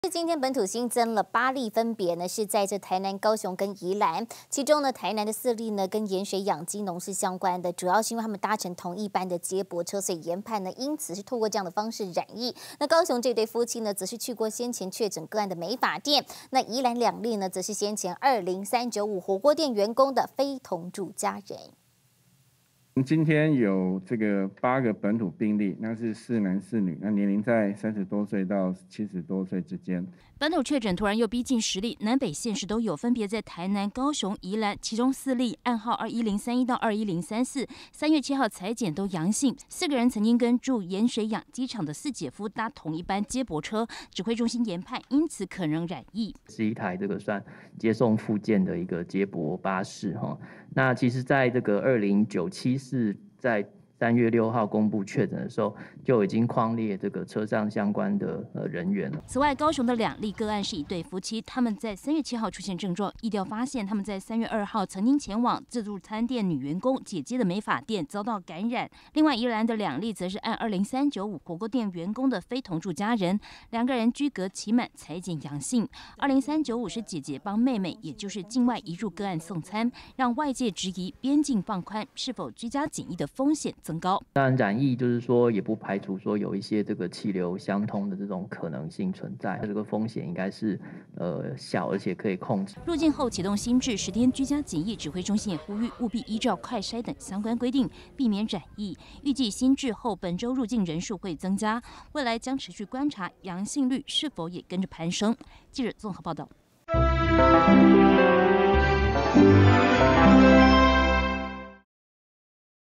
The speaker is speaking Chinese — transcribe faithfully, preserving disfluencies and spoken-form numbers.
今天本土新增了八例，分别呢是在这台南、高雄跟宜兰。其中呢，台南的四例呢跟盐水养鸡农是相关的，主要是因为他们搭乘同一班的接驳车，所以研判呢因此是透过这样的方式染疫。那高雄这对夫妻呢，则是去过先前确诊个案的美发店。那宜兰两例呢，则是先前二零三九五火锅店员工的非同住家人。 今天有这个八个本土病例，那是四男四女，那年龄在三十多岁到七十多岁之间。 本土确诊突然又逼近十例，南北县市都有，分别在台南、高雄、宜兰，其中四例暗号二一零三一到二一零三四，三月七号采检都阳性。四个人曾经跟驻盐水养鸡场的四姐夫搭同一班接驳车，指挥中心研判，因此可能染疫。 是一台这个算接送附件的一个接驳巴士哈。那其实在这个二零九七四在三月六号公布确诊的时候，就已经匡列这个车上相关的呃人员了。 此外，高雄的两例个案是一对夫妻，他们在三月七号出现症状，疫调发现他们在三月二号曾经前往自助餐店女员工姐姐的美发店遭到感染。另外，宜兰的两例则是按二零三九五火锅店员工的非同住家人，两个人居隔期满采检阳性。二零三九五是姐姐帮妹妹，也就是境外移入个案送餐，让外界质疑边境放宽是否居家检疫的风险增高。 当然，染疫就是说也不排除说有一些这个气流相通的这种可能性存在，这个风险应该是呃小，而且可以控制。 入境后启动新制十天居家检疫，指挥中心也呼吁务必依照快筛等相关规定，避免染疫。预计新制后本周入境人数会增加，未来将持续观察阳性率是否也跟着攀升。记者综合报道。